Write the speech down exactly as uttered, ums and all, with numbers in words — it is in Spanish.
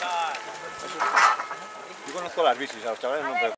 Yo conozco las bicis, a los chavales no, pero